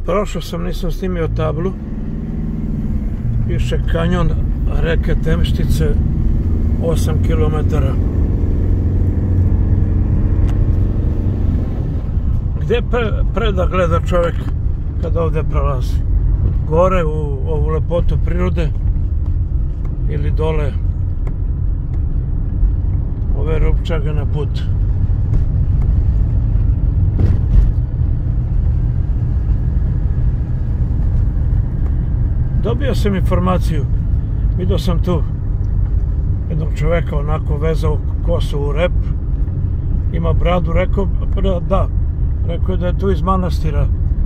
Prošao sam, nisam snimio tablu. Piše kanjon reke Temštice 8 km. Gdje preda gleda čovjek kada ovdje prolazi? Gore u ovu lepotu prirode ili dole ove rupčage na put? Dobio sam informaciju, vidio sam tu jednog čovjeka onako vezao kosu u rep, ima bradu, rekao je da je tu iz manastira.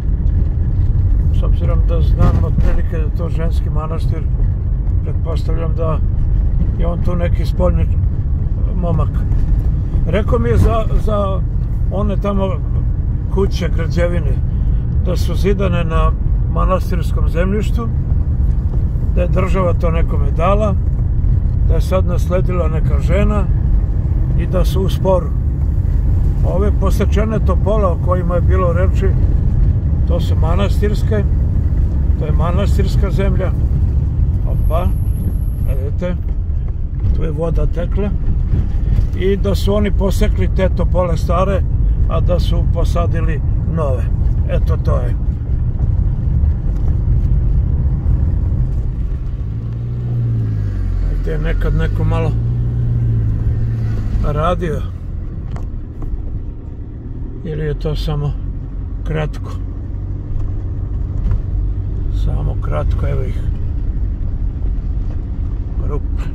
S obzirom da znam otprilike da je to ženski manastir, pretpostavljam da je on tu neki spoljni momak. Rekao mi je za one tamo kuće, građevine, da su zidane na manastirskom zemljištu, da je država to nekome dala, da je sad nasledila neka žena i da su u sporu. Ove posečene topole o kojima je bilo reči, to su manastirske, to je manastirska zemlja. Opa, vidite, tu je voda tekla. I da su oni posekli te topole stare, a da su posadili nove. Eto to je. Gdje je nekad neko malo radio. Ili je to samo kratko? Samo kratko, evo ih. Rupe.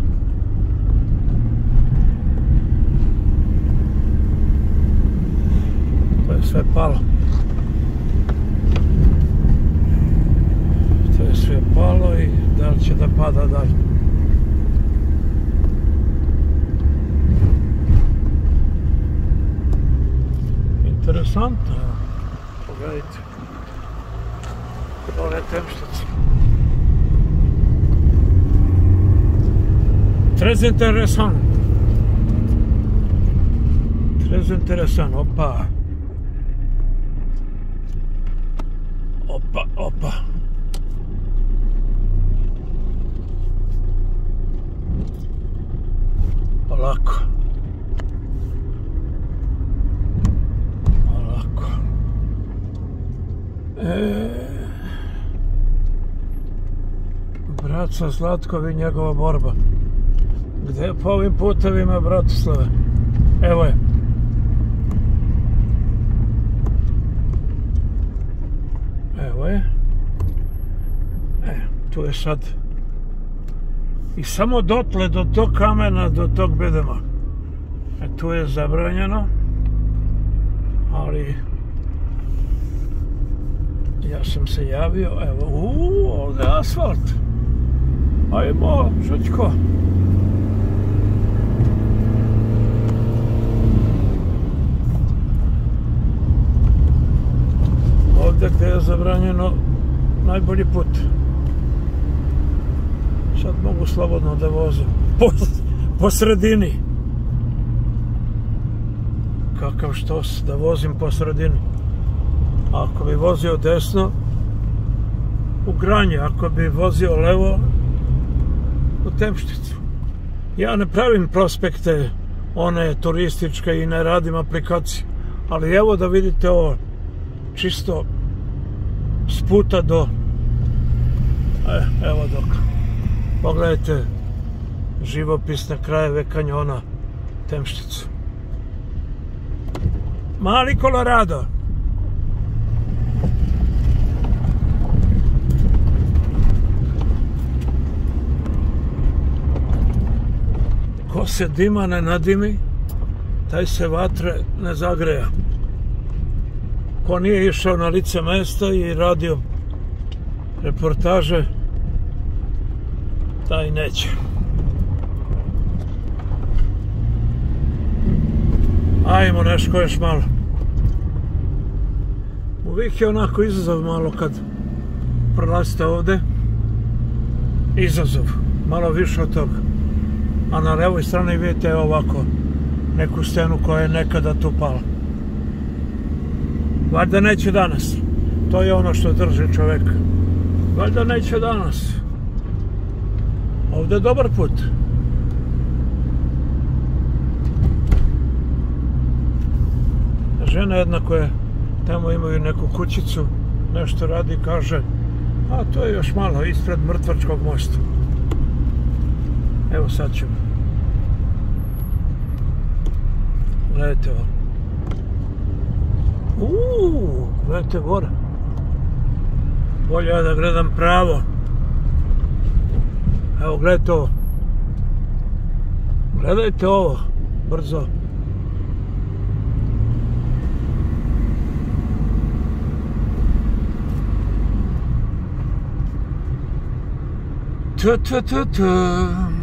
To je sve palo. To je sve palo i da li će da pada dalje? Interesantno, pogledajte, dole Temštica. Très intéressant. Très intéressant, opa. Opa, opa. Polako. Braca Zlatkovi, njegova borba. Gdje je po ovim putevima, Bratislave? Evo je. Evo je. Tu je sad. I samo dotle, do tog kamena, do tog bedema. Tu je zabranjeno. Ali ja sam se javio, evo, ovdje je asfalt. Ajmo, Žućko. Ovdje gdje je zabranjeno najbolji put. Sad mogu slobodno da vozim. Po sredini. Kakav štos da vozim po sredini. Ako bi vozio desno, u Granje, ako bi vozio levo, u Temšticu. Ja ne pravim prospekte, one turističke i ne radim aplikacije, ali evo da vidite ovo, čisto s puta do, evo dok, pogledajte živopisne krajeve kanjona Temšticu. Mali Colorado. Ko se dima ne nadimi, taj se vatre ne zagreja. Ko nije išao na lice mesta i radio reportaže, taj neće. Ajmo nešto još malo. Uvijek je onako izazov malo kad prolazite ovdje. Izazov, malo više od toga. A na levoj strani vidite ovako neku stenu koja je nekada tu pala. Valjda neće danas. To je ono što drži čoveka. Valjda neće danas. Ovdje je dobar put. Žena jedna koja tamo imaju neku kućicu, nešto radi, kaže, a to je još malo ispred Mrtvačkog mosta. Evo sad ćemo. Gledajte ovo. Gledajte gore. Bolje je da gledam pravo. Evo, gledajte ovo. Gledajte ovo. Brzo. Ta ta ta ta.